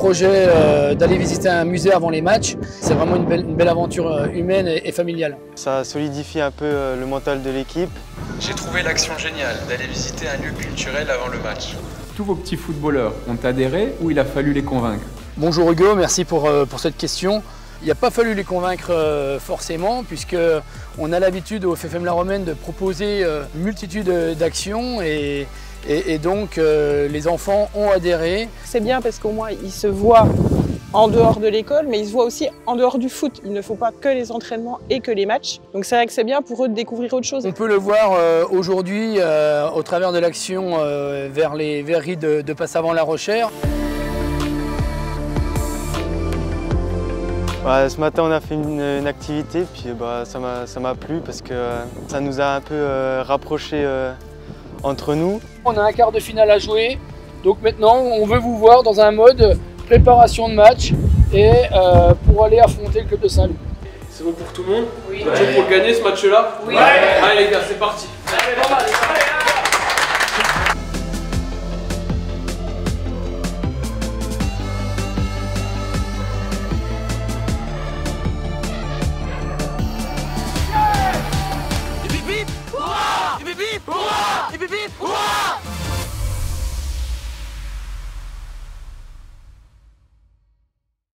projet d'aller visiter un musée avant les matchs. C'est vraiment une belle aventure humaine et familiale. Ça solidifie un peu le mental de l'équipe. J'ai trouvé l'action géniale d'aller visiter un lieu culturel avant le match. Tous vos petits footballeurs ont adhéré ou il a fallu les convaincre? Bonjour Hugo, merci pour cette question. Il n'a pas fallu les convaincre forcément, puisqu'on a l'habitude au FFM La Romaine de proposer une multitude d'actions et donc les enfants ont adhéré. C'est bien parce qu'au moins ils se voient en dehors de l'école, mais ils se voient aussi en dehors du foot. Il ne faut pas que les entraînements et que les matchs. Donc c'est vrai que c'est bien pour eux de découvrir autre chose. On peut le voir aujourd'hui au travers de l'action vers les verreries de Passavant-La Rochère. Ce matin on a fait une activité, puis ça m'a plu parce que ça nous a un peu rapprochés entre nous. On a un quart de finale à jouer, donc maintenant on veut vous voir dans un mode préparation de match et pour aller affronter le club de Saint-Loup. C'est bon pour tout le monde? Oui. Vous êtes pour le gagner ce match-là? Oui. Allez les gars, c'est parti. Hip hip hip! Hurrah! Hip hip hip! Hurrah! Hip hip hip! Hurrah!